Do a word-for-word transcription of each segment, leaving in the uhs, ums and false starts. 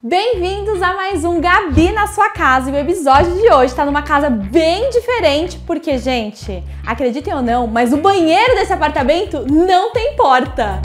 Bem-vindos a mais um Gabi na sua casa. E o episódio de hoje tá numa casa bem diferente, porque, gente, acreditem ou não, mas o banheiro desse apartamento não tem porta.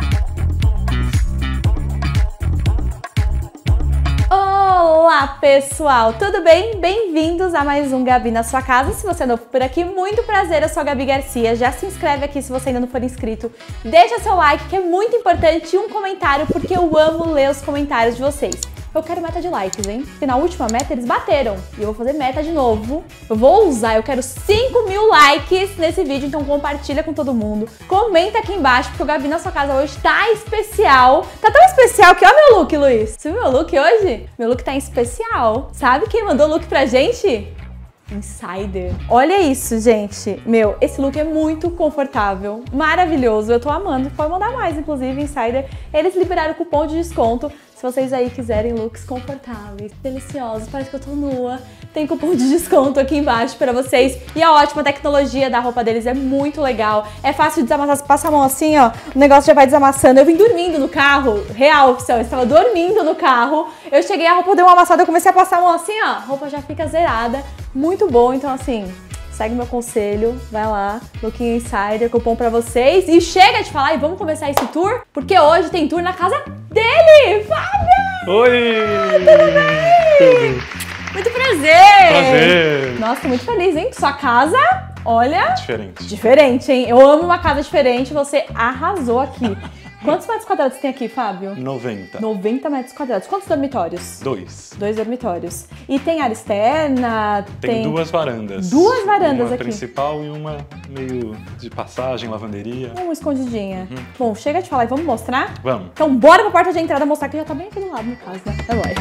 Olá, pessoal! Tudo bem? Bem-vindos a mais um Gabi na sua casa. Se você é novo por aqui, muito prazer, eu sou a Gabi Garcia. Já se inscreve aqui se você ainda não for inscrito. Deixa seu like, que é muito importante, e um comentário, porque eu amo ler os comentários de vocês. Eu quero meta de likes, hein? Porque na última meta eles bateram. E eu vou fazer meta de novo. Eu vou usar, eu quero cinco mil likes nesse vídeo, então compartilha com todo mundo. Comenta aqui embaixo, porque o Gabi na sua casa hoje tá especial. Tá tão especial que, ó meu look, Luiz. Você viu meu look hoje? Meu look tá em especial. Sabe quem mandou o look pra gente? Insider. Olha isso, gente. Meu, esse look é muito confortável, maravilhoso. Eu tô amando. Pode mandar mais, inclusive, Insider. Eles liberaram o cupom de desconto. Se vocês aí quiserem looks confortáveis, deliciosos, parece que eu tô nua, tem cupom de desconto aqui embaixo pra vocês. E a ótima tecnologia da roupa deles é muito legal. É fácil de desamassar, você passa a mão assim, ó, o negócio já vai desamassando. Eu vim dormindo no carro, real, oficial, eu estava dormindo no carro. Eu cheguei, a roupa deu uma amassada, eu comecei a passar a mão assim, ó, a roupa já fica zerada. Muito bom, então assim, segue meu conselho, vai lá, Lookinho Insider, cupom pra vocês. E chega de falar e vamos começar esse tour, porque hoje tem tour na casa dele, Fábio! Oi! Tudo bem? Tudo. Muito prazer! Prazer! Nossa, tô muito feliz, hein? Sua casa, olha... Diferente. Diferente, hein? Eu amo uma casa diferente, você arrasou aqui. Quantos metros quadrados tem aqui, Fábio? noventa. noventa metros quadrados. Quantos dormitórios? Dois. Dois dormitórios. E tem área externa? Tem, tem duas varandas. Duas varandas uma aqui. Uma principal e uma meio de passagem, lavanderia. Uma escondidinha. Uhum. Bom, chega de falar e vamos mostrar? Vamos. Então bora pra porta de entrada mostrar, que já tá bem aqui do lado, no caso, né? Vai embora.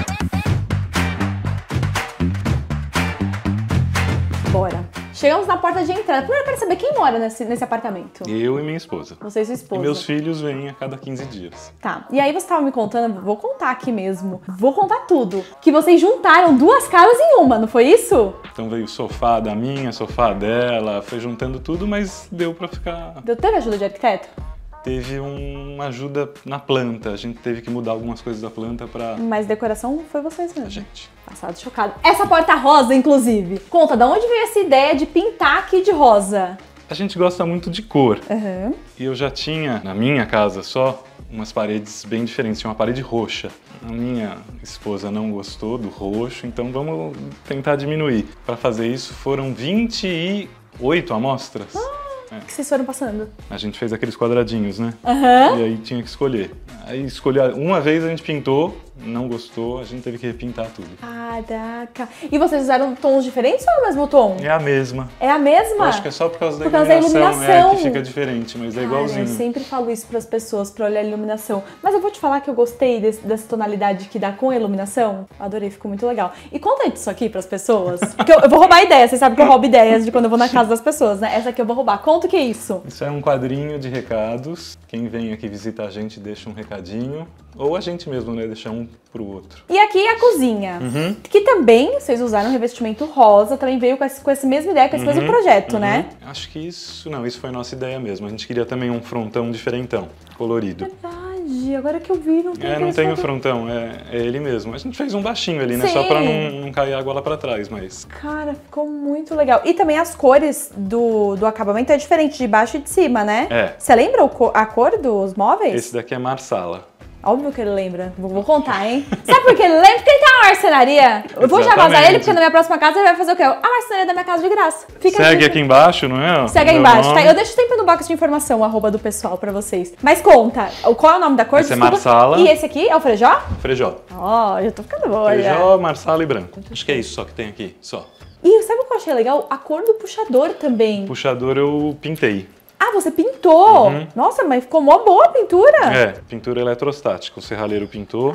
Bora. Chegamos na porta de entrada. Primeiro eu quero saber quem mora nesse, nesse apartamento. Eu e minha esposa. Você e sua esposa. E meus filhos vêm a cada quinze dias. Tá. E aí você tava me contando, vou contar aqui mesmo, vou contar tudo, que vocês juntaram duas casas em uma, não foi isso? Então veio o sofá da minha, sofá dela, foi juntando tudo, mas deu pra ficar... Deu, teve ajuda de arquiteto? Teve um, uma ajuda na planta, a gente teve que mudar algumas coisas da planta pra... Mas decoração foi vocês mesmo. A gente. Passado chocado. Essa porta rosa, inclusive. Conta, de onde veio essa ideia de pintar aqui de rosa? A gente gosta muito de cor. Uhum. E eu já tinha, na minha casa só, umas paredes bem diferentes. Tinha uma parede roxa. A minha esposa não gostou do roxo, então vamos tentar diminuir. Para fazer isso foram vinte e oito amostras. Ah. O que vocês foram passando? A gente fez aqueles quadradinhos, né? Uhum. E aí tinha que escolher. Aí escolher, uma vez a gente pintou, não gostou, a gente teve que repintar tudo. Caraca. E vocês usaram tons diferentes ou é o mesmo tom? É a mesma. É a mesma? Eu acho que é só por causa da por causa iluminação, da iluminação. É, que fica diferente, mas é Cara, igualzinho. eu sempre falo isso para as pessoas, para olhar a iluminação. Mas eu vou te falar que eu gostei desse, dessa tonalidade que dá com a iluminação. Adorei, ficou muito legal. E conta isso aqui para as pessoas. Porque eu, eu vou roubar ideias, vocês sabem que eu roubo ideias de quando eu vou na casa das pessoas, né? Essa aqui eu vou roubar. Conta o que é isso. Isso é um quadrinho de recados. Quem vem aqui visitar a gente deixa um recadinho. Ou a gente mesmo, né? Deixa um pro outro. E aqui é a cozinha. Uhum. Que também, vocês usaram revestimento rosa, também veio com, esse, com essa mesma ideia, com esse uhum. mesmo projeto, uhum. né? Acho que isso, não, isso foi nossa ideia mesmo. A gente queria também um frontão diferentão, colorido. Verdade, agora que eu vi, não tem É, não tem o frontão, é, é ele mesmo. A gente fez um baixinho ali, né? Sim. Só pra não, não cair água lá pra trás, mas... Cara, ficou muito legal. E também as cores do, do acabamento é diferente de baixo e de cima, né? É. Você lembra o, a cor dos móveis? Esse daqui é marsala. Óbvio que ele lembra. Vou, vou contar, hein? Sabe por que ele lembra? Porque ele tá na marcenaria. Eu vou já vazar ele, porque na minha próxima casa ele vai fazer o quê? A marcenaria da minha casa de graça. Fica Segue aqui embaixo, não é? Segue aí embaixo, tá? Eu deixo sempre no box de informação o arroba do pessoal pra vocês. Mas conta, qual é o nome da cor? Esse é marsala. E esse aqui é o frejó? Frejó. Ó, oh, já tô ficando boa. Frejó, marsala e branco. Acho que é isso só que tem aqui, só. E sabe o que eu achei legal? A cor do puxador também. Puxador eu pintei. Ah, você pintou? Uhum. Nossa, mas ficou mó boa a pintura. É, pintura eletrostática. O serralheiro pintou.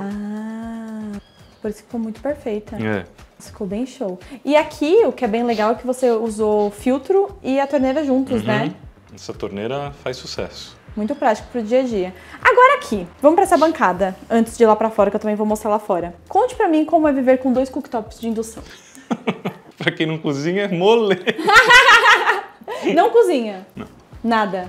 Ah, por isso ficou muito perfeita. É. Ficou bem show. E aqui, o que é bem legal é que você usou filtro e a torneira juntos, Uhum. né? Essa torneira faz sucesso. Muito prático pro dia a dia. Agora aqui, vamos pra essa bancada, antes de ir lá pra fora, que eu também vou mostrar lá fora. Conte pra mim como é viver com dois cooktops de indução. Pra quem não cozinha, é mole. Não cozinha? Não. Nada?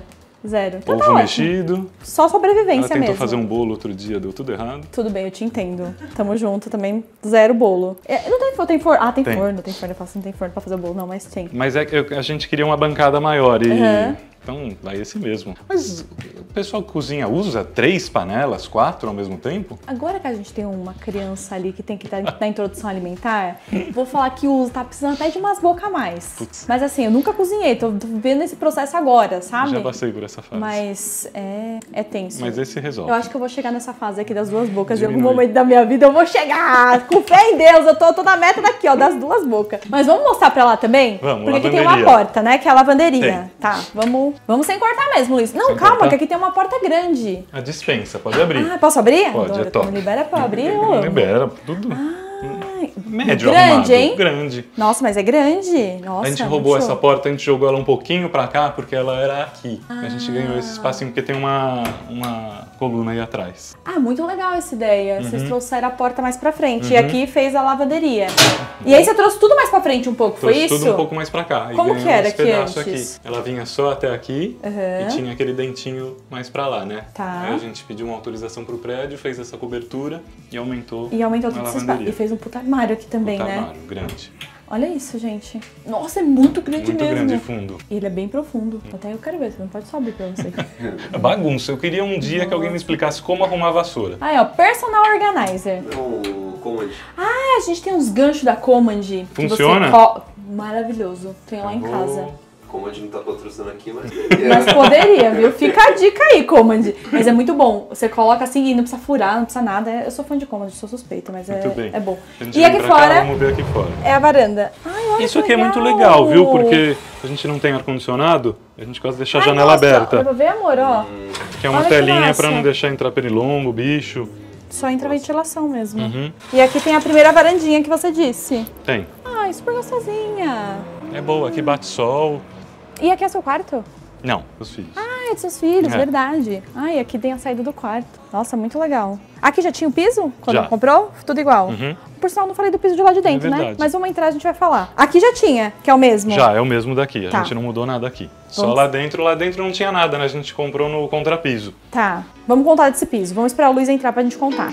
Zero. Então Ovo tá ótimo. mexido. Só sobrevivência Ela tentou mesmo. fazer um bolo outro dia, deu tudo errado. Tudo bem, eu te entendo. Tamo junto também, zero bolo. É, não tem forno, tem forno. Ah, tem, Tem. forno, tem forno. Eu faço, não tem forno pra fazer o bolo, não, mas tem. Mas é que eu- a gente queria uma bancada maior e... Uhum. Então, vai esse mesmo. Mas o pessoal que cozinha usa três panelas, quatro ao mesmo tempo? Agora que a gente tem uma criança ali que tem que estar na introdução alimentar, vou falar que usa, tá precisando até de umas bocas a mais. Putz. Mas assim, eu nunca cozinhei, tô, tô vendo esse processo agora, sabe? Já passei por essa fase. Mas é, é tenso. Mas esse resolve. Eu acho que eu vou chegar nessa fase aqui das duas bocas. Em algum Diminui. momento da minha vida eu vou chegar. Com fé em Deus, eu tô, tô na meta daqui, ó, das duas bocas. Mas vamos mostrar pra lá também? Vamos, Porque aqui tem uma lavanderia. porta, né? Que é a lavanderia. Tem. Tá, vamos, vamos sem cortar mesmo, Luiz. Não, Sem calma, cortar? que aqui tem uma porta grande. A dispensa, pode abrir. Ah, posso abrir? Pode, Adoro, é top. quando libera pra eu abrir, eu Não amo. libera, tudo Ai, médio grande, arrumado. hein? Grande. Nossa, mas é grande. Nossa, A gente é roubou muito essa show. porta, a gente jogou ela um pouquinho pra cá, porque ela era aqui. A gente Ah. ganhou esse espacinho, porque tem uma, uma coluna aí atrás. Ah, muito legal essa ideia. Vocês Uhum. trouxeram a porta mais pra frente. E aqui fez a lavanderia. E aí você trouxe tudo mais pra frente um pouco, foi Trouxe isso? tudo um pouco mais pra cá. E Como ganhou que era esse aqui pedaço antes? aqui. Ela vinha só até aqui Uhum. e tinha aquele dentinho mais pra lá, né? Tá. Aí a gente pediu uma autorização pro prédio, fez essa cobertura e aumentou E aumentou a todo esse espaço. lavanderia. E fez um puta armário aqui também, Puta né? armário, grande. Olha isso, gente. Nossa, é muito grande Muito mesmo. grande e fundo. E ele é bem profundo. Até eu quero ver, você não pode só abrir pra você. É bagunça. Eu queria um dia que alguém me explicasse como arrumar a vassoura. Aí, ó, Personal Organizer. O Command. Ah, a gente tem uns ganchos da Command. que Funciona? você co- Maravilhoso. Tem lá em Vou- casa. Command não tá patrocinando aqui, mas... Mas poderia, viu? Fica a dica aí, Command. Mas é muito bom. Você coloca assim e não precisa furar, não precisa nada. Eu sou fã de Command, sou suspeita, mas é, Muito bem. é bom. A gente E vem aqui pra cá, fora vamos ver aqui fora. é a varanda. Ai, olha Isso que aqui é muito legal, viu? Porque a gente não tem ar-condicionado, a gente gosta de deixar a Ai, janela nossa, aberta. Dá pra ver, amor, ó. Que é uma olha que telinha massa. pra não deixar entrar pernilongo, bicho. Só entra ventilação mesmo. Uhum. E aqui tem a primeira varandinha que você disse. Tem. Ai, super gostosinha. É boa, aqui bate sol. E aqui é seu quarto? Não, os filhos. Ah, é dos seus filhos, É. verdade. Ai, aqui tem a saída do quarto. Nossa, muito legal. Aqui já tinha o piso? Quando Já. comprou? Tudo igual. Uhum. Por sinal, não falei do piso de lá de dentro, É né? verdade. Mas vamos entrar, a gente vai falar. Aqui já tinha, que é o mesmo. Já, é o mesmo daqui. A Tá. gente não mudou nada aqui. Só Vamos- lá dentro, lá dentro não tinha nada, né? A gente comprou no contrapiso. Tá, vamos contar desse piso. Vamos esperar o Luiz entrar pra gente contar.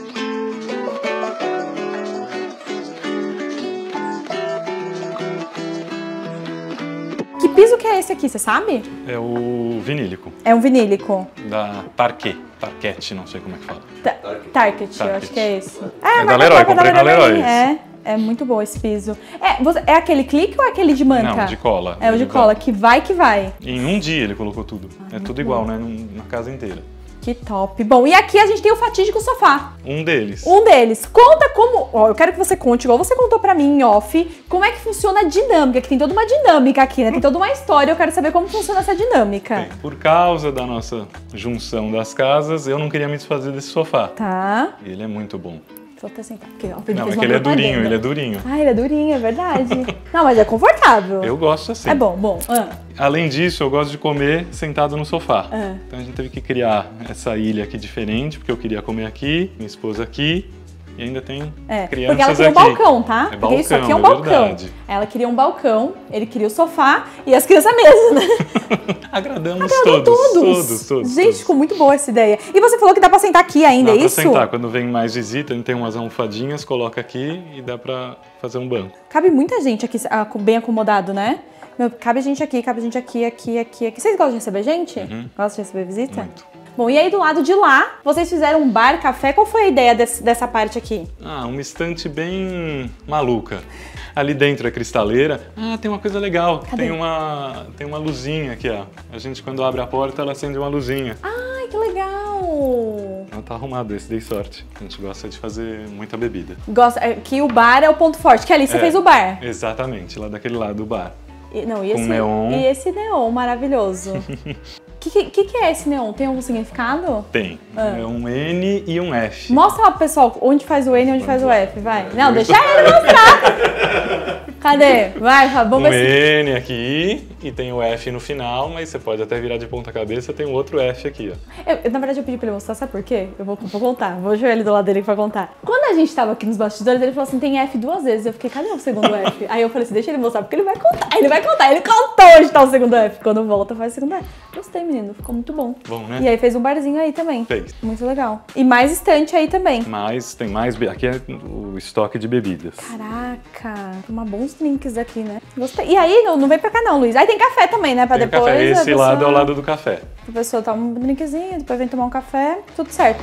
Que piso que é esse aqui, você sabe? É o vinílico, É um vinílico. da Parquet. Parquet, não sei como é que fala. Ta- Target, eu acho que é esse. É, É mas da a Leroy, própria comprei na Leroy Leroy. esse. É, é muito bom esse piso. É, você- é aquele clique ou é aquele de manta? Não, de cola. É o de Ele cola, dá- que vai que vai. Em um dia ele colocou tudo. é tudo igual, né? Num- Na casa inteira. Que top. Bom, e aqui a gente tem o fatídico sofá. Um deles. Um deles. Conta como... Ó, eu quero que você conte, igual você contou pra mim em off, como é que funciona a dinâmica, que tem toda uma dinâmica aqui, né? Tem toda uma história, eu quero saber como funciona essa dinâmica. Bem, por causa da nossa junção das casas, eu não queria me desfazer desse sofá. Tá. Ele é muito bom. Deixa eu até sentar, porque ó, ele Não, fez é uma que ele é durinho, propaganda. ele é durinho. Ah, ele é durinho, é verdade. Não, mas é confortável. Eu gosto assim. É bom, bom. Ah. Além disso, eu gosto de comer sentado no sofá. É. Então a gente teve que criar essa ilha aqui diferente, porque eu queria comer aqui, minha esposa aqui, e ainda tem É, crianças porque ela queria um aqui. balcão, tá? É Porque isso aqui é um balcão, é balcão. verdade. Ela queria um balcão, ele queria o sofá e as crianças mesmo, né? Agradamos Agradou todos, todos. todos, todos. Gente, todos. ficou muito boa essa ideia. E você falou que dá pra sentar aqui ainda, Dá é pra isso? sentar, quando vem mais visita, a gente tem umas almofadinhas, coloca aqui e dá pra fazer um banco. Cabe muita gente aqui, ah, bem acomodado, né? Meu, cabe gente aqui, cabe gente aqui, aqui, aqui, aqui. Vocês gostam de receber gente? Gostam de receber visita? Uhum. Muito. Bom, e aí do lado de lá, vocês fizeram um bar, café. Qual foi a ideia desse- dessa parte aqui? Ah, uma estante bem maluca. Ali dentro é cristaleira. Ah, tem uma coisa legal. Cadê? Tem uma, tem uma luzinha aqui, ó. A gente, quando abre a porta, ela acende uma luzinha. Ai, que legal! Ela tá arrumado, esse dei sorte. A gente gosta de fazer muita bebida. Gosta, é, que o bar é o ponto forte. Que ali você É. fez o bar. Exatamente, lá daquele lado do bar. E, não, e Com esse, neon. E esse neon maravilhoso. O que, que, que é esse neon? Tem algum significado? Tem. Ah. É um N e um F. Mostra lá pro pessoal onde faz o N e onde faz o F, vai. Não, Dois. deixa ele mostrar. Cadê? Vai, Fábio, vamos Um ver se... N aqui e tem o F no final, mas você pode até virar de ponta cabeça, tem um outro F aqui, ó. Eu, eu, na verdade, eu pedi pra ele mostrar, sabe por quê? Eu vou, vou contar, vou jogar ele do lado dele pra contar. Quando a gente tava aqui nos bastidores, ele falou assim, tem F duas vezes. Eu fiquei, cadê o segundo F? Aí eu falei assim, deixa ele mostrar, porque ele vai contar, ele vai contar. Ele contou onde tá o segundo F. Quando volta, faz o segundo F. Gostei, menino, ficou muito bom. Bom, né? E aí fez um barzinho aí também. Fez. Muito legal. E mais estante aí também. Mas tem mais, be- aqui é o estoque de bebidas. Caraca, tomar bons drinks aqui, né? Gostei. E aí, não, não vem pra cá não, Luiz. Aí tem café também, né? Pra Tem depois. café, esse a pessoa, lado é o lado do café. A pessoa toma um drinkzinho, depois vem tomar um café, tudo certo.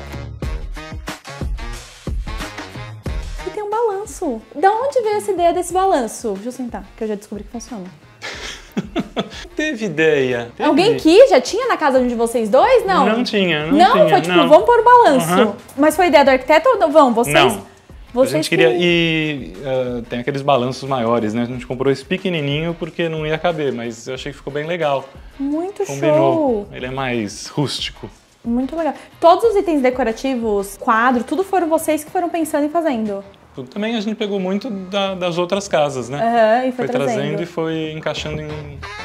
E tem um balanço. Da onde veio essa ideia desse balanço? Deixa eu sentar, que eu já descobri que funciona. Teve ideia. Teve. Alguém que já tinha na casa de vocês dois? Não. Não tinha, não, Não, tinha. foi tipo, não. vamos pôr o balanço. Uhum. Mas foi ideia do arquiteto ou não? Vão, vocês? Não. Vocês A gente queria e uh, tem aqueles balanços maiores, né? A gente comprou esse pequenininho porque não ia caber, mas eu achei que ficou bem legal. Muito Combinou. show. Ele é mais rústico. Muito legal. Todos os itens decorativos, quadro, tudo foram vocês que foram pensando e fazendo. Tudo também a gente pegou muito da- das outras casas, né? Aham, e foi, Foi trazendo trazendo. e foi encaixando em...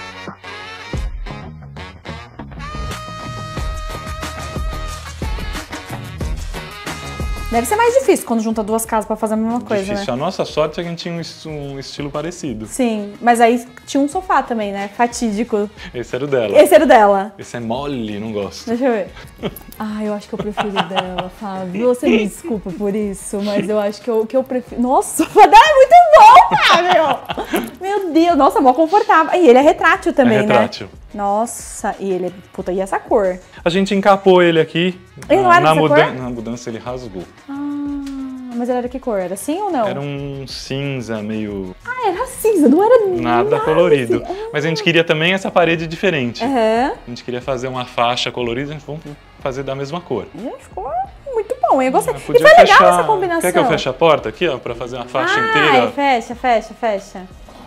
Deve ser mais difícil quando junta duas casas pra fazer a mesma coisa, Difícil. né? A nossa sorte é que a gente tinha um, es- um estilo parecido. Sim, mas aí tinha um sofá também, né? Fatídico. Esse era o dela. Esse era o dela. Esse é mole, não gosto. Deixa eu ver. Ah, eu acho que eu prefiro o dela, Fábio. Você me desculpa por isso, mas eu acho que eu, que eu prefiro... Nossa, o sofá dela é muito bom, Fábio! Meu Deus, nossa, mó confortável. E ele é retrátil também, É retrátil. né? Nossa, e ele é... Puta, e essa cor? A gente encapou ele aqui. Ele não na, era na, dessa muda- cor? na mudança ele rasgou. Ah, mas ele era que cor? Era assim ou não? Era um cinza meio Ah, era cinza, não era nada colorido. assim. Mas a gente queria também essa parede diferente. Aham. A gente queria fazer uma faixa colorida, a gente vamos fazer da mesma cor. Ih, ficou muito bom, eu gostei. Ah, E podia foi legal fechar- essa combinação. Quer que eu feche a porta aqui, ó, pra fazer uma faixa ah, inteira? é, fecha, fecha, fecha.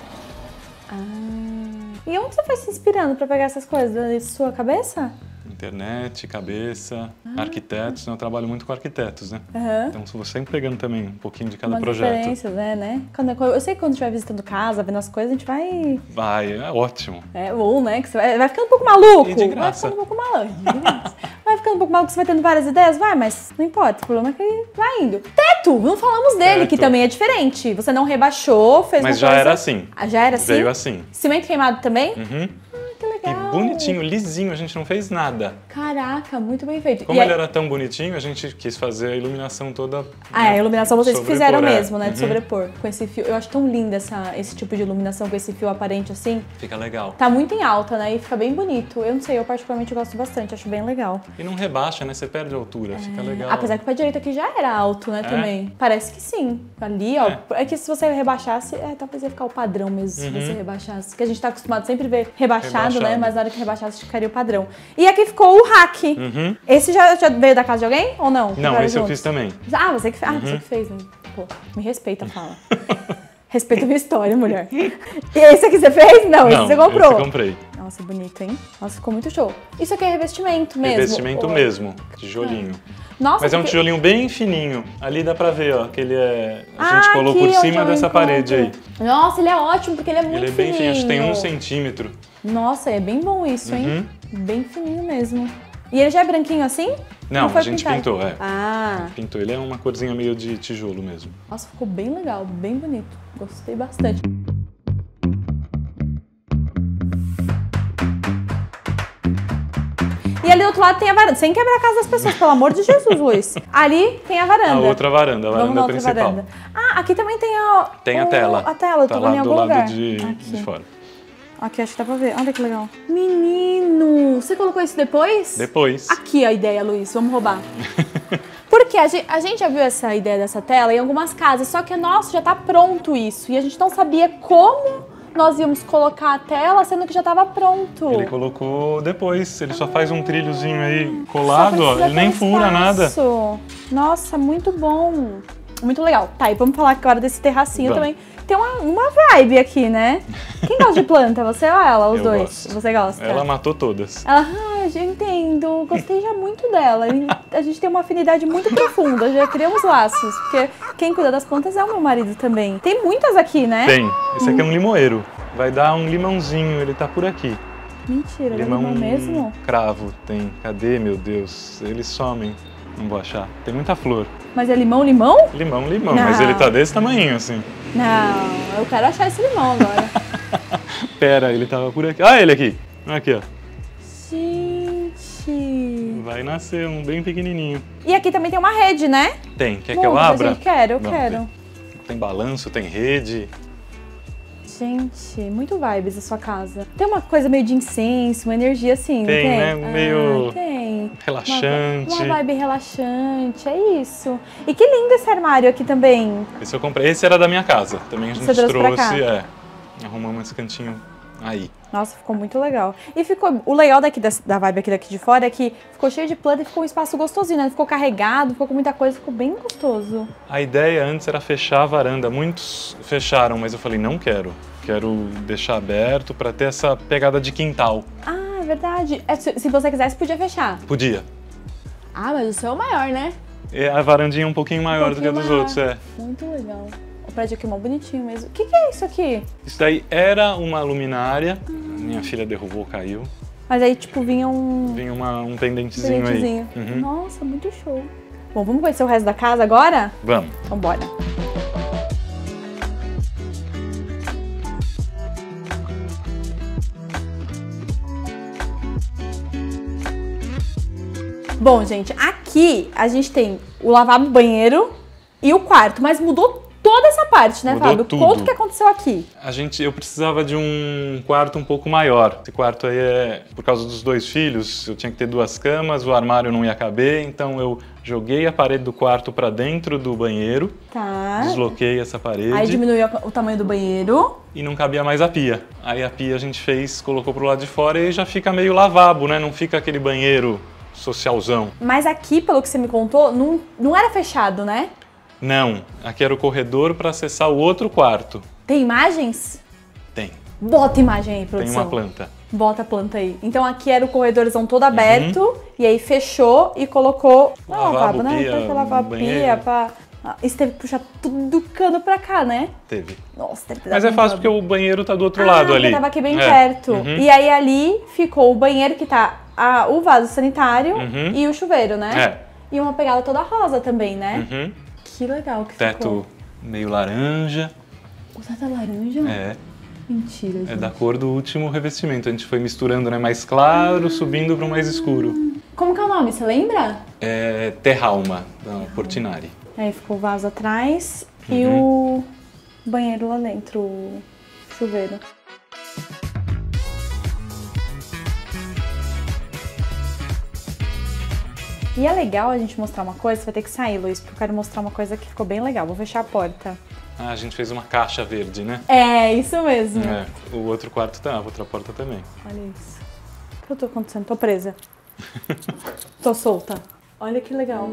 Ah. E onde você foi se inspirando pra pegar essas coisas? Da sua cabeça? Internet, cabeça, Ah. arquitetos, né? Eu trabalho muito com arquitetos, né? Aham. Então estou sempre pegando também um pouquinho de cada Umas projeto. referências, né, né? Quando, eu sei que quando estiver visitando casa, vendo as coisas, a gente vai... Vai, é ótimo. É, ou, né, que você vai, vai ficando um pouco maluco. E de graça. Vai ficando um pouco maluco. de graça. Vai ficando um pouco maluco, você vai tendo várias ideias? Vai, mas não importa. O problema é que vai indo. Teto! Não falamos dele, Teto. que também é diferente. Você não rebaixou, fez Mas uma já coisa... era assim. Ah, já era assim? Veio assim. Cimento queimado também? Uhum. Ah, que E legal. bonitinho, lisinho, a gente não fez nada. Caraca, muito bem feito. Como E ele aí- era tão bonitinho, a gente quis fazer a iluminação toda. Ah, é, a iluminação vocês que sobrepor, fizeram é. mesmo, né? De Uhum. sobrepor. Com esse fio. Eu acho tão linda essa, esse tipo de iluminação com esse fio aparente assim. Fica legal. Tá muito em alta, né? E fica bem bonito. Eu não sei, eu particularmente gosto bastante, acho bem legal. E não rebaixa, né? Você perde a altura, fica legal. Apesar que o pé direito aqui já era alto, né, É? também. Parece que sim. Ali, ó. É. É. que se você rebaixasse, é, talvez ia ficar o padrão mesmo, se Uhum. você rebaixasse. Porque a gente tá acostumado sempre a ver rebaixado, Rebaixado. né? Mas na hora que rebaixasse, ficaria o padrão. E aqui ficou o rack. Uhum. Esse já, já veio da casa de alguém ou não? Não, Ficaram esse eu juntos? fiz também. Ah, você que, fe... ah, você que fez, né? Pô, me respeita, fala. Respeita a minha história, mulher. E esse aqui você fez? Não, esse Não, você comprou. esse eu comprei. Nossa, bonito, hein? Nossa, ficou muito show. Isso aqui é revestimento mesmo? Revestimento Ou- mesmo, tijolinho. Nossa, Mas é um porque- tijolinho bem fininho. Ali dá pra ver, ó, que ele é... A gente Ah, colou aqui por onde cima eu dessa encontro. parede aí. Nossa, ele é ótimo, porque ele é muito Ele é bem fininho, acho que tem um fininho. centímetro. Nossa, é bem bom isso, hein? Uhum. Bem fininho mesmo. E ele já é branquinho assim? Não, foi a gente pintado? pintou, é. Ah, Pintou, ele é uma corzinha meio de tijolo mesmo. nossa, ficou bem legal, bem bonito. Gostei bastante. E ali do outro lado tem a varanda. Sem quebrar a casa das pessoas, pelo amor de Jesus, Luiz. Ali tem a varanda. A outra varanda, a Vamos varanda na outra principal. varanda. Ah, aqui também tem a... Tem a o- tela. A tela, eu tô Tá vendo lá em do algum lado lugar. de, Aqui. de fora. Aqui, acho que dá pra ver. Olha que legal. Menino, você colocou isso depois? Depois. Aqui a ideia, Luiz, vamos roubar. Porque a gente, a gente já viu essa ideia dessa tela em algumas casas, só que, nossa, já tá pronto isso. E a gente não sabia como nós íamos colocar a tela, sendo que já tava pronto. Ele colocou depois, ele só faz um trilhozinho aí Só colado, ó. precisa Ele nem ter fura nada. espaço. Nossa, muito bom. Muito legal. Tá, e vamos falar agora desse terracinho Vamos. também. Tem uma, uma vibe aqui, né? Quem gosta de planta? Você ou ela? Os Eu dois? gosto. Você gosta? Ela matou todas. Ela, ah, já entendo, gostei já muito dela. E a gente tem uma afinidade muito profunda, já criamos laços. Porque quem cuida das plantas é o meu marido também. Tem muitas aqui, né? Tem. Esse aqui é um limoeiro. vai dar um limãozinho, ele tá por aqui. Mentira, Limão, limão mesmo? cravo tem. Cadê, meu Deus? Eles somem. Não vou achar. Tem muita flor. Mas é limão, limão? Limão, limão. Não. Mas ele tá desse tamanho, assim. Não, eu quero achar esse limão agora. Pera, ele tava por aqui. Ah, ele aqui. Aqui, ó. Gente. Vai nascer um bem pequenininho. E aqui também tem uma rede, né? Tem. Quer Bom, que eu abra? Gente, quero, eu Vamos quero. ver. Tem balanço, tem rede. Gente, muito vibes a sua casa. Tem uma coisa meio de incenso, uma energia assim, Tem, não tem? né? Meio Ah, tem. relaxante. Uma, uma vibe relaxante, é isso. E que lindo esse armário aqui também. Esse eu comprei. Esse era da minha casa. Também a gente Você trouxe pra cá? trouxe, é. Arrumamos esse cantinho aí. Nossa, ficou muito legal. E ficou, o legal daqui da, da vibe aqui daqui de fora é que ficou cheio de planta e ficou um espaço gostosinho, né? Ficou carregado, ficou com muita coisa, ficou bem gostoso. A ideia antes era fechar a varanda. Muitos fecharam, mas eu falei, não quero. Quero deixar aberto para ter essa pegada de quintal. Ah, é verdade. É, se, se você quisesse, podia fechar. Podia. Ah, mas o seu é o maior, né? E a varandinha é um pouquinho maior Um do que a pouquinho dos maior. outros, é. Muito legal. O prédio aqui é mó bonitinho mesmo. O que, que é isso aqui? Isso daí era uma luminária. Minha filha derrubou, caiu. Mas aí, tipo, vinha um Vinha uma, um pendentezinho, pendentezinho. aí. Uhum. Nossa, muito show. Bom, vamos conhecer o resto da casa agora? Vamos. Vambora. Bom, gente, aqui a gente tem o lavabo, banheiro e o quarto, mas mudou toda essa parte, né, Mudou Fábio? tudo. Conta o que aconteceu aqui. A gente, eu precisava de um quarto um pouco maior. Esse quarto aí é, por causa dos dois filhos, eu tinha que ter duas camas, o armário não ia caber, então eu joguei a parede do quarto para dentro do banheiro, Tá. desloquei essa parede. Aí diminuiu o tamanho do banheiro. E não cabia mais a pia. Aí a pia a gente fez, colocou pro lado de fora e já fica meio lavabo, né? Não fica aquele banheiro socialzão. Mas aqui, pelo que você me contou, não, não era fechado, né? Não, aqui era o corredor para acessar o outro quarto. Tem imagens? Tem, Bota imagem aí, produção. tem uma planta. Bota a planta aí. Então aqui era o corredorzão todo aberto, e aí fechou e colocou... Não, Lavabo, lavabo, né? pia, Pra lavar a pia, banheiro. pra... Ah, e você teve que puxar tudo do cano pra cá, né? Teve. Nossa, teve que dar Mas é muito fácil trabalho. porque o banheiro tá do outro Ah, lado porque ali. tava aqui bem É. perto. Uhum. E aí ali ficou o banheiro que tá a, o vaso sanitário Uhum. e o chuveiro, né? É. E uma pegada toda rosa também, né? Uhum. Que legal que Teto ficou. meio laranja. O teto é laranja? É, Mentira, gente. é da cor do último revestimento. A gente foi misturando, né? Mais claro, subindo para o mais escuro. Como que é o nome, você lembra? É Terralma, da Portinari. Aí ficou o vaso atrás e Uhum. o banheiro lá dentro, o chuveiro. E é legal a gente mostrar uma coisa, você vai ter que sair, Luiz, porque eu quero mostrar uma coisa que ficou bem legal. Vou fechar a porta. Ah, a gente fez uma caixa verde, né? É, isso mesmo. É, o outro quarto tá, a outra porta também. Olha isso. O que eu tô acontecendo? Tô presa. Tô solta. Olha que legal.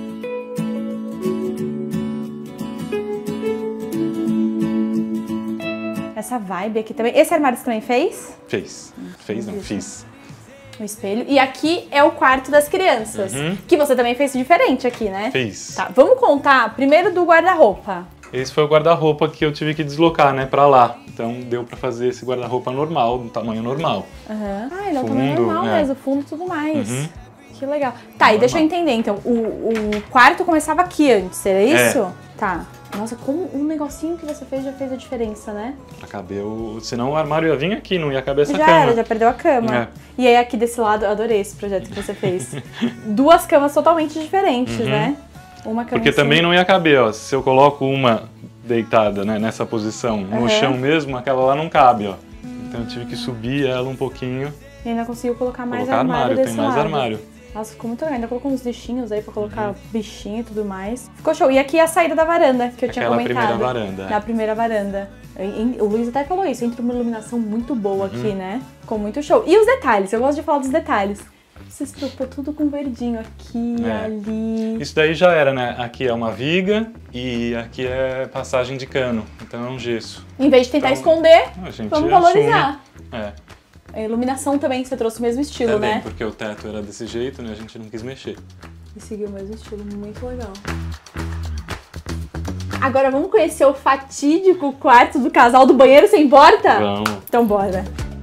Essa vibe aqui também. Esse armário você também fez? Fez. Fez, não, isso. fiz. O espelho. E aqui é o quarto das crianças. Uhum. Que você também fez diferente aqui, né? Fiz. Tá, vamos contar primeiro do guarda-roupa. Esse foi o guarda-roupa que eu tive que deslocar, né, pra lá. Então deu pra fazer esse guarda-roupa normal, do tamanho normal. Aham. Ah, ele é o tamanho Fundo, normal é. mesmo, fundo e tudo mais. Uhum. Que legal. Tá, e deixa eu entender, então. O, o quarto começava aqui antes, era isso? É. Tá. Nossa, como um negocinho que você fez já fez a diferença, né? Pra caber o... Senão o armário ia vir aqui, não ia caber essa já cama. era, já perdeu a cama. É. E aí aqui desse lado, eu adorei esse projeto que você fez. Duas camas totalmente diferentes, Uhum. né? Uma cama Porque em cima. também não ia caber, ó. Se eu coloco uma deitada, né, nessa posição, no Uhum. chão mesmo, aquela lá não cabe, ó. Então eu tive que subir ela um pouquinho. E ainda conseguiu colocar mais Colocar armário, armário, desse tem mais lado. armário. Nossa, ficou muito legal. Ainda colocou uns lixinhos aí pra colocar bichinho e tudo mais. Ficou show. E aqui é a saída da varanda, que eu tinha Aquela comentado. primeira varanda, é. Na primeira varanda. Em- O Luiz até falou isso, entra uma iluminação muito boa aqui, né? Ficou muito show. E os detalhes, eu gosto de falar dos detalhes. Você se preocupou tudo com verdinho aqui, É. ali. Isso daí já era, né? Aqui é uma viga e aqui é passagem de cano. Então é um gesso. Em vez de tentar Então, esconder, A gente vamos assume. valorizar. É, A iluminação também, você trouxe o mesmo estilo, também, né? porque o teto era desse jeito, né? A gente não quis mexer. E seguiu o mesmo estilo, muito legal. Agora vamos conhecer o fatídico quarto do casal do banheiro sem porta? Vamos. Então bora.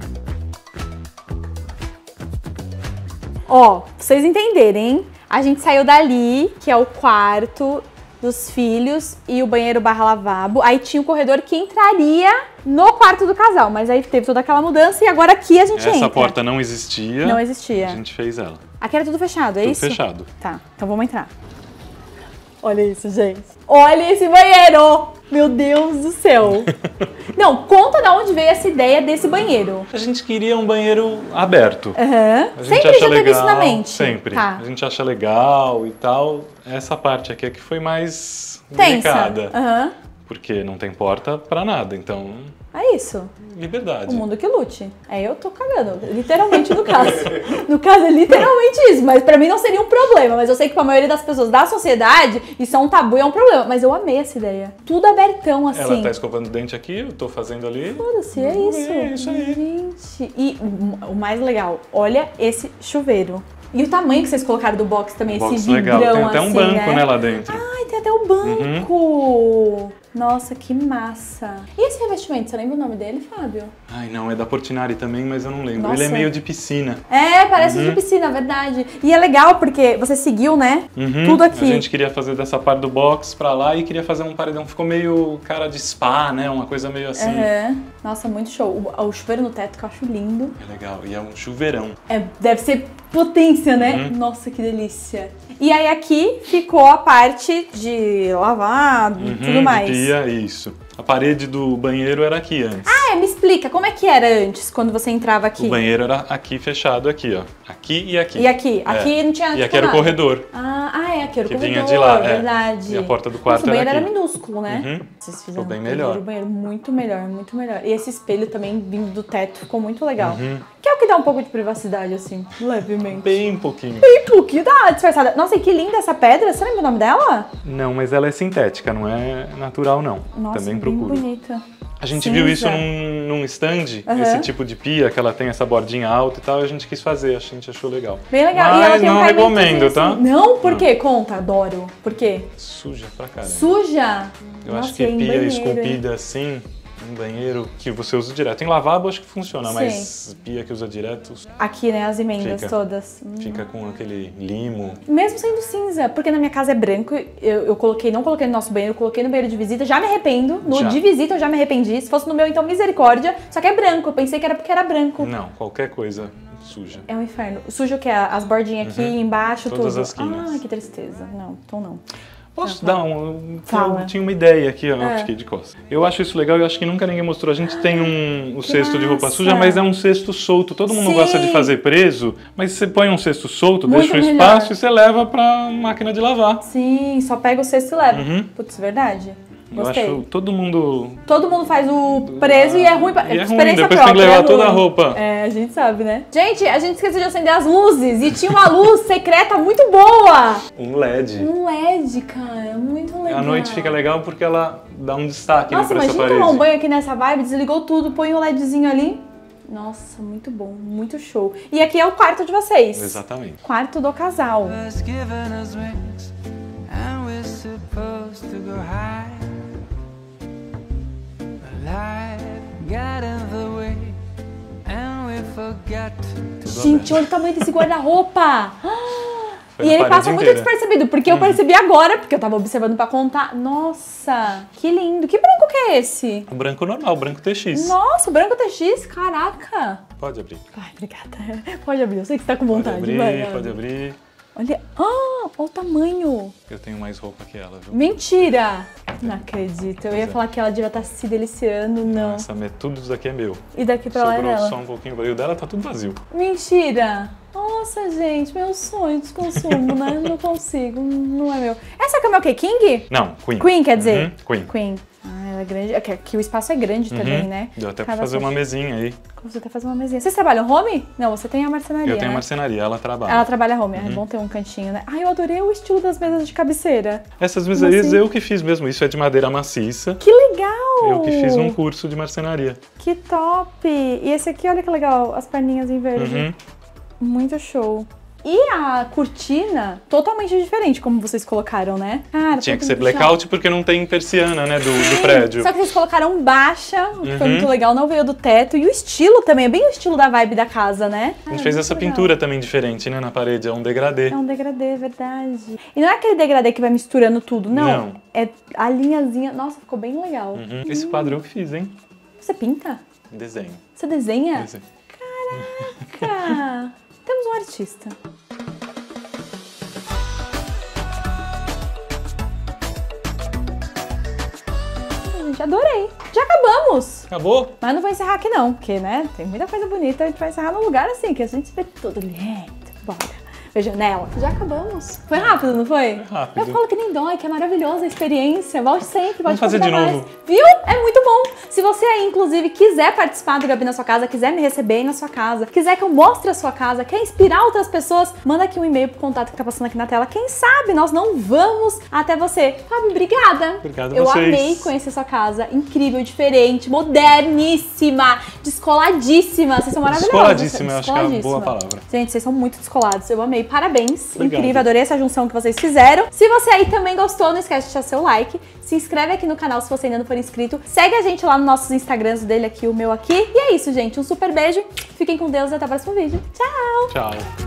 Ó, pra vocês entenderem, hein? A gente saiu dali, que é o quarto dos filhos e o banheiro barra lavabo. Aí tinha o corredor que entraria no quarto do casal, mas aí teve toda aquela mudança e agora aqui a gente Essa entra. Essa porta não existia. Não existia. A gente fez ela. Aqui era tudo fechado, é tudo isso? Tudo fechado. Tá, então vamos entrar. Olha isso, gente. Olha esse banheiro! Meu Deus do céu. Não, conta de onde veio essa ideia desse banheiro. A gente queria um banheiro aberto. Aham. A gente Sempre acha já teve legal, isso na mente. Sempre. Tá. A gente acha legal e tal. Essa parte aqui é que foi mais tensa. delicada. Aham. Porque não tem porta pra nada, então... É isso. Liberdade. O mundo que lute. É, eu tô cagando, literalmente no caso. No caso é literalmente isso, mas pra mim não seria um problema. Mas eu sei que pra maioria das pessoas da sociedade, isso é um tabu e é um problema. Mas eu amei essa ideia. Tudo abertão, assim. Ela tá escovando o dente aqui, eu tô fazendo ali. Foda-se, é isso. É isso aí. Gente, e o mais legal, olha esse chuveiro. E o tamanho que vocês colocaram do box também, Box esse vidrão legal. Tem até assim, um banco, né? né, lá dentro. Ai, tem até o banco. Uhum. Nossa, que massa. E esse revestimento, você lembra o nome dele, Fábio? Ai, não, é da Portinari também, mas eu não lembro. Nossa. Ele é meio de piscina. É, parece Uhum. de piscina, verdade. E é legal porque você seguiu, né? Uhum. Tudo aqui. A gente queria fazer dessa parte do box pra lá e queria fazer um paredão. Ficou meio cara de spa, né? Uma coisa meio assim. Uhum. Nossa, muito show. O, o chuveiro no teto que eu acho lindo. É legal. E é um chuveirão. É, deve ser potência, né? Uhum. Nossa, que delícia. E aí aqui ficou a parte de lavado e Uhum, tudo mais. de pia, isso. A parede do banheiro era aqui antes. Ah, é, me explica, como é que era antes, quando você entrava aqui? O banheiro era aqui fechado, aqui, ó. Aqui e aqui. E aqui? É. Aqui não tinha E tipo, aqui era o nada. corredor. Ah, ah, é, aqui era o Que corredor, vinha de lá, é. verdade. E a porta do quarto Nossa, o banheiro era era, aqui. minúsculo, né? Uhum. Vocês fizeram Ficou bem um melhor. O banheiro muito melhor, muito melhor. E esse espelho também vindo do teto ficou muito legal. Uhum. Que é o que dá um pouco de privacidade, assim, levemente. Bem pouquinho. Bem pouquinho, dá uma disfarçada. Nossa, e que linda essa pedra, você lembra o nome dela? Não, mas ela é sintética, não é natural, não. Nossa, Também bem procuro. bonita. A gente Cinza. viu isso num, num stand, Uhum. esse tipo de pia, que ela tem essa bordinha alta e tal, e a gente quis fazer, a gente achou legal. Bem legal. Mas e ela tem não um recomendo, assim. tá? Não? Por quê? Conta, adoro. Por quê? Suja pra caramba. Suja? Eu Nossa, acho que e em pia banheiro, esculpida assim, um banheiro que você usa direto. Em lavabo acho que funciona, Sim. mas pia que usa direto Aqui, né, as emendas Fica. todas. Hum. fica com aquele limo. Mesmo sendo cinza, porque na minha casa é branco, eu, eu coloquei, não coloquei no nosso banheiro, eu coloquei no banheiro de visita, já me arrependo. No Já. de visita eu já me arrependi. Se fosse no meu, então misericórdia. Só que é branco, eu pensei que era porque era branco. Não, qualquer coisa suja. É um inferno. Sujo o que é? As bordinhas aqui, Uhum. embaixo, Todas tudo. as quinas. Ai, que tristeza. Não, então não. Posso Não, dar um... Fala. Eu tinha uma ideia aqui, ó, É. eu fiquei de costas. Eu acho isso legal e eu acho que nunca ninguém mostrou. A gente tem um o Que cesto de roupa massa. suja, mas é um cesto solto. Todo mundo Sim. gosta de fazer preso, mas você põe um cesto solto, Muito deixa um melhor. espaço e você leva pra máquina de lavar. Sim, só pega o cesto e leva. Uhum. Putz, verdade. Gostei. Eu acho todo mundo... Todo mundo faz o preso e é ruim. Pra... E é ruim, experiência depois tem que própria, levar é toda a ruim. roupa. É, a gente sabe, né? Gente, a gente esqueceu de acender as luzes e tinha uma luz secreta muito boa. Um L E D. Um L E D, cara, muito legal. A noite fica legal porque ela dá um destaque ali Nossa, pra essa imagina parede. tomar um banho aqui nessa vibe, desligou tudo, põe um LEDzinho ali. Nossa, muito bom, muito show. E aqui é o quarto de vocês. Exatamente. Quarto do casal. was given us wings, and we're supposed to go high. But life got in the way, and we forgot to. Gente, olha o tamanho desse guarda-roupa. Foi E na ele parede passa muito inteira. despercebido, porque eu percebi agora, porque eu tava observando pra contar. Nossa, que lindo. Que branco que é esse? O branco normal, o branco T X. Nossa, o branco T X, caraca. Pode abrir. Ai, obrigada. Pode abrir, eu sei que você tá com Pode vontade. abrir, vai, pode abre. abrir. Olha, ah, olha o tamanho. Eu tenho mais roupa que ela, viu? Mentira. Não acredito. Eu ia Pois é. falar que ela devia estar se deliciando, não. Essa, tudo isso daqui é meu. E daqui pra lá é Sobrou dela. só um pouquinho. E o dela tá tudo vazio. Mentira. Nossa, gente, meu sonho de consumo, né? Não consigo, não é meu. Essa cama é o quê? King? Não, Queen. Queen, quer dizer? Uhum, Queen. Queen. Ah, ela é grande. Aqui, aqui o espaço é grande também, Uhum. né? Deu até pra Cada fazer uma coisa. mesinha aí. Você até fazer uma mesinha. Vocês trabalham home? Não, você tem a marcenaria, Eu tenho né? marcenaria, ela trabalha. Ela trabalha home, é bom ter um cantinho, né? Ai, eu adorei o estilo das mesas de cabeceira. Essas mesas assim? eu que fiz mesmo. Isso é de madeira maciça. Que legal! Eu que fiz um curso de marcenaria. Que top! E esse aqui, olha que legal, as perninhas em verde. Uhum. Muito show. E a cortina, totalmente diferente, como vocês colocaram, né? Cara, Tinha que ser totalmente blackout porque não tem persiana, né, do, do prédio. Só que vocês colocaram baixa, o que Uhum. foi muito legal, não veio do teto. E o estilo também, é bem o estilo da vibe da casa, né? A gente Ah, fez muito essa legal. pintura também diferente, né, na parede, é um degradê. É um degradê, é verdade. E não é aquele degradê que vai misturando tudo, não. Não. É a linhazinha. Nossa, ficou bem legal. Uhum. Esse quadro eu que fiz, hein? Você pinta? Desenho. Você desenha? Desenho. Caraca! Temos um artista. Gente, adorei. Já acabamos. Acabou? Mas não vou encerrar aqui não, porque, né, tem muita coisa bonita. A gente vai encerrar num lugar assim, que a gente vê tudo lindo. Bora. Veja janela. Já acabamos. Foi rápido, não foi? Foi rápido. Eu falo que nem dói, que é maravilhosa a experiência. Volte sempre, pode Vamos fazer de convidar novo. mais. Viu? É muito bom. Se você aí, inclusive, quiser participar do Gabi na sua casa, quiser me receber aí na sua casa, quiser que eu mostre a sua casa, quer inspirar outras pessoas, manda aqui um e-mail pro contato que tá passando aqui na tela. Quem sabe nós não vamos até você. Fábio, obrigada. Obrigado a Eu vocês. amei conhecer sua casa. Incrível, diferente, moderníssima, descoladíssima. Vocês são maravilhosos. Descoladíssima, eu acho que é uma boa Descoladíssima. palavra. Gente, vocês são muito descolados. Eu amei. Parabéns. Obrigado. Incrível, adorei essa junção que vocês fizeram. Se você aí também gostou, não esquece de deixar seu like. Se inscreve aqui no canal se você ainda não for inscrito. Segue a gente lá nos nossos Instagrams, o dele aqui, o meu aqui. E é isso, gente. Um super beijo. Fiquem com Deus e até o próximo vídeo. Tchau! Tchau.